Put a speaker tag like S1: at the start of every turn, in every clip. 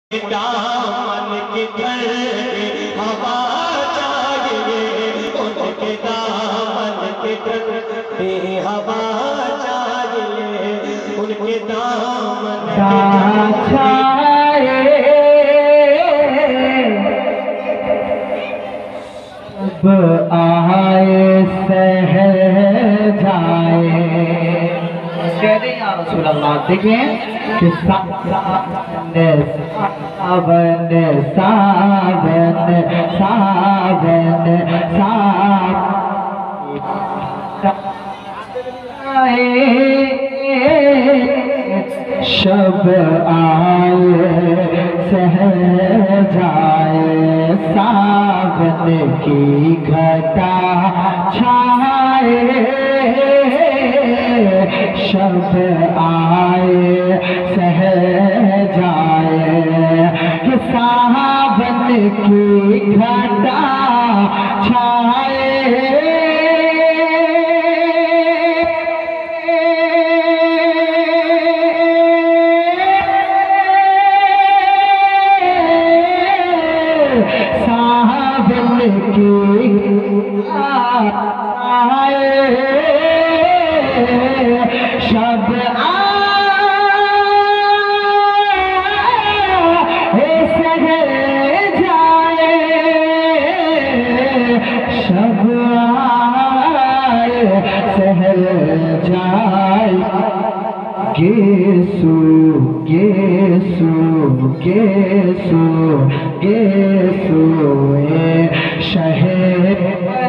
S1: दामन के घर हवा चाहिए, उनके दामन के घर हवा चाहिए, उनके दामन चाहिए।
S2: अब आए सहर जाए, कह रहे या रसूल अल्लाह। देखिए कि सावन सावन सावन सावन शब आए सहर जाए, सावन की घटा छाए, शब आए सहर जाए, कि सावन की घटा छाए। सावन की आए, शब आए सहर जाए, शब आए सहर जाए। गेसु गेसु गेसु गेसु शहर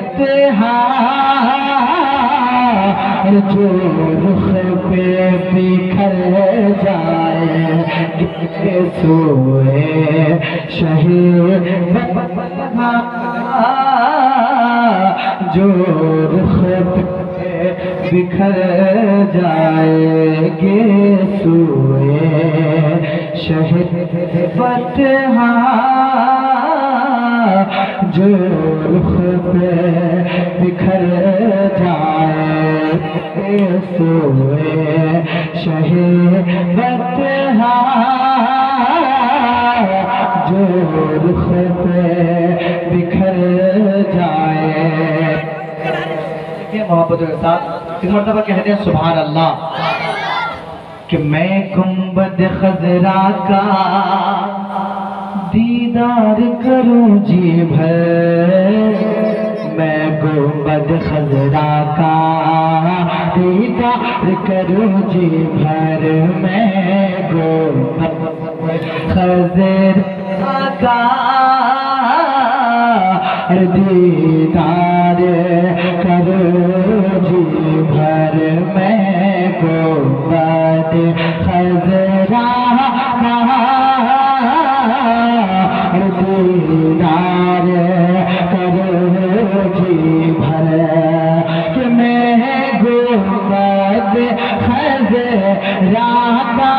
S2: जो रुख पे बिखर जाए, गेसु शहर जो रुख पे बिखर जाएगे, सोए शहर फतहा जो रुख पे बिखर जाएगे, सोए शहर फतहा जो रुख पे बिखर जाए। मोहब्बत के साथ इस मर्तबा कहते हैं सुभान अल्लाह, कि मैं गुंबद खजरा का दीदार करूं जी भर, मैं गुंबद खजरा का दीदार करूं जी भर, मैं गुंबद खजरा का दीदार करूं जी भर, मैं गुंबद खजरा का दीदार करूं जी भर, कि मैं गुंबद खजरा का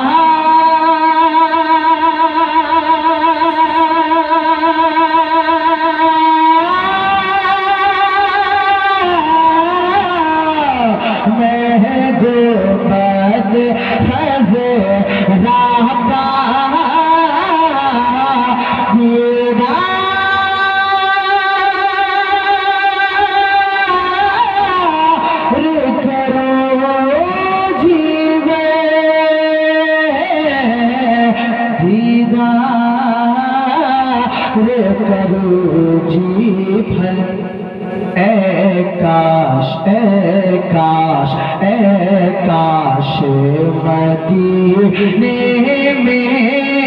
S2: करो जी भर। ए काश ए काश ए काश मदीने में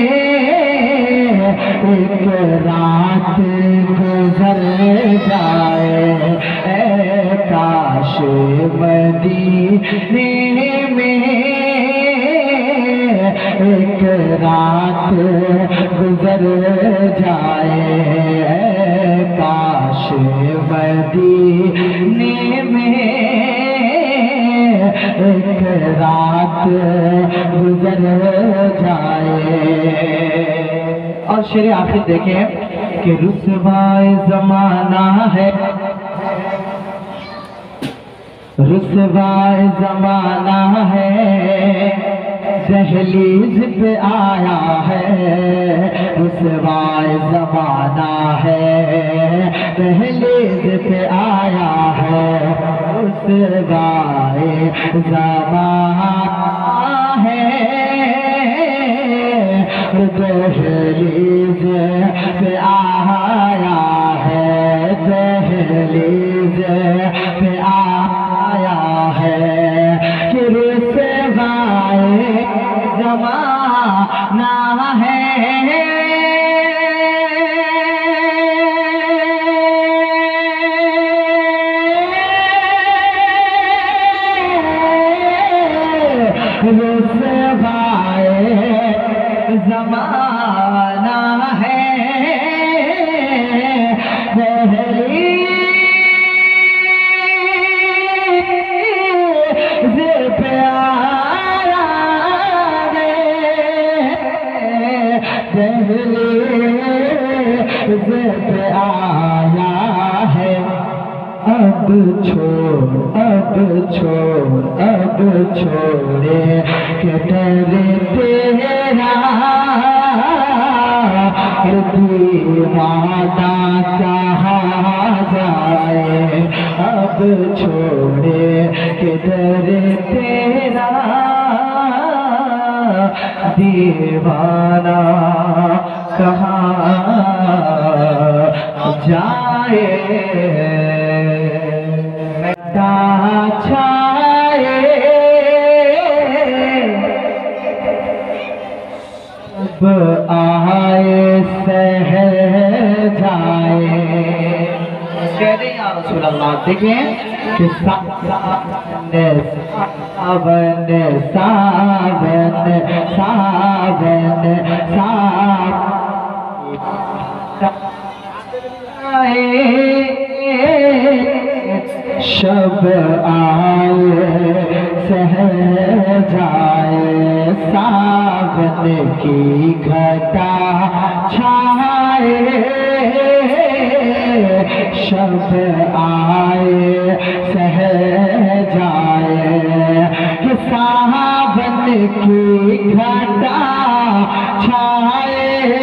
S2: एक रात गुजर जाए, ए काश मदीने में एक रात गुजर जाए, काश मदीने में एक रात गुजर जाए। और शेर आखिर देखें कि रुसवाए जमाना है, रुसवाए जमाना है, दहलीज पे आया है, रुसवाए ज़माना है, दहलीज पे आया है रुसवाए ज़माना है, दहलीज पे आया है, दहलीज पे आया है कि रुसवाए ज़माना है। रुसवाए ज़माना है, दहलीज पे आया है, दहलीज पे आया है। अब छोड़े के तेरे तेरा दीवाना कहाँ जाए, अब छोड़े के तेरे तेरा दीवाना कहाँ जाए। छाए अब आए सहर जाए। कहते हैं या रसूल अल्लाह, देखिए कि सावन सावन सावन सावन शब आए सहर जाए, सावन की घटा छाए, शब आए सहर जाए कि सावन की घटा छाए।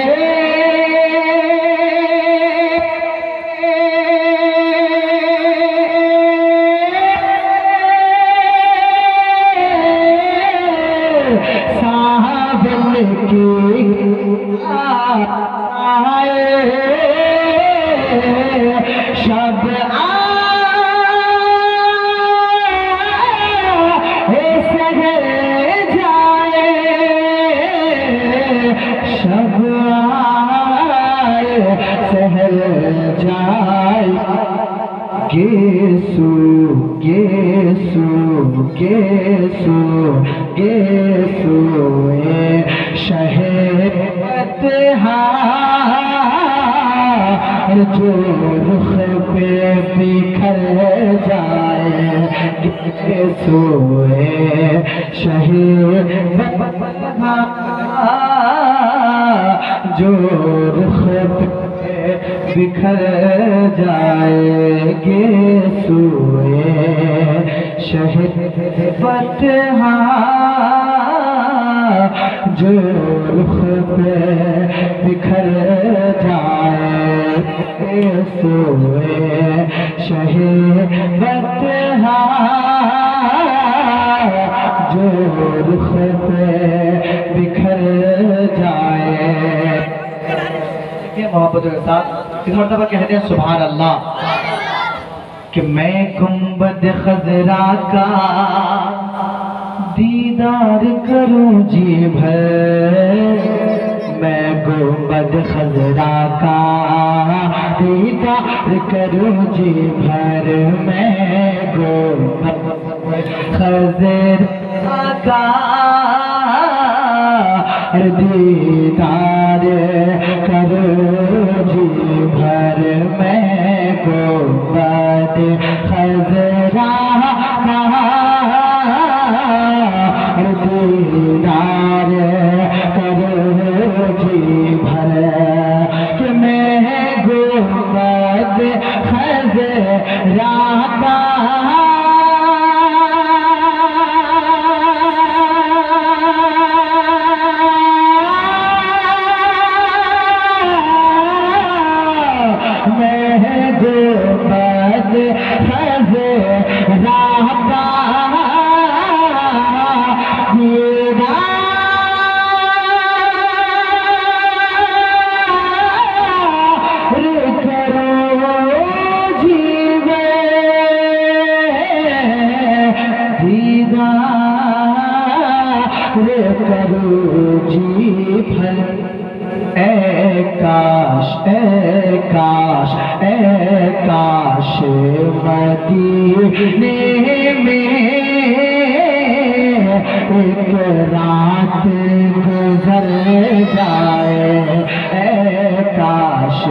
S2: शब सहर जाए, शब सहर जाए, गेसु गेसु गेसु गेसु शहर जो रुख पे बिखर जाए, सोए शहर जो रुख पे बिखर जाएगे, सोए शहर बतहा जो रुख पे बिखर जाए, सोए शहर बतहा जो रुख पे बिखर जाए। मोहब्बत के साथ इस मर्तबा कहते हैं सुभान अल्लाह कि मैं गुंबद खजरा का दीदार करूं जी भर, मैं गुंबद खजरा का दीदार करूं जी भर, मैं गुंबद खजरा का दीदार करूं जी भर, मैं गुंबद खजरा का दीदार करूं जी भर, कि मैं गुंबद खजरा का ए काश मदीने में एक रात गुजर जाए, ए काश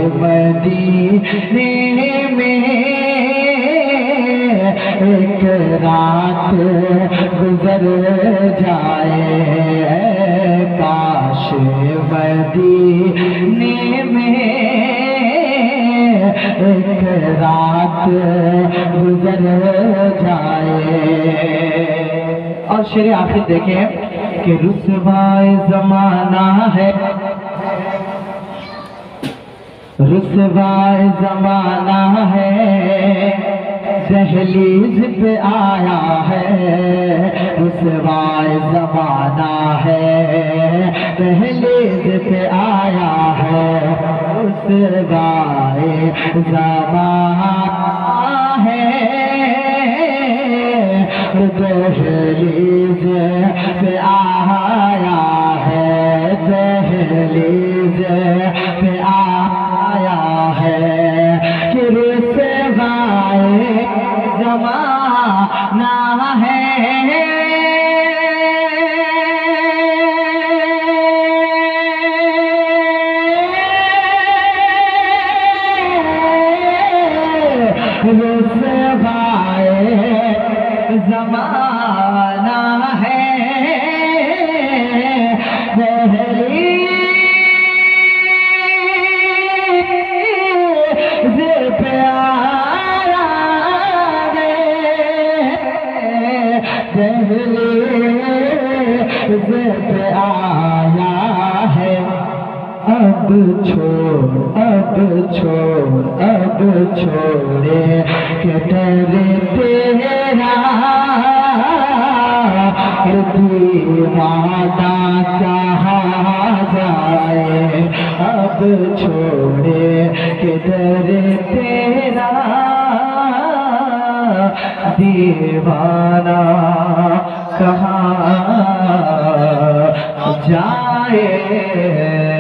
S2: मदीने में एक रात गुजर जाए, ए काश मदीने में एक रात गुजर जाए। और शेर आखिर देखें कि रुसवाए ज़माना है, रुसवाए ज़माना है, दहलीज पे आया है, रुसवाए ज़माना है, दहलीज पे आया है, रुसवाए ज़माना है, दहलीज पे आया है, दहलीज पे आया है, कि रुसवाए ज़माना है, रुसवाए ज़माना है, दहलीज पे आया है, दहलीज पे आया है। अब छोड़े के डरे तेरा दीवाना कहाँ जाए, अब छोड़े के डरे तेरा दीवाना कहाँ जाए।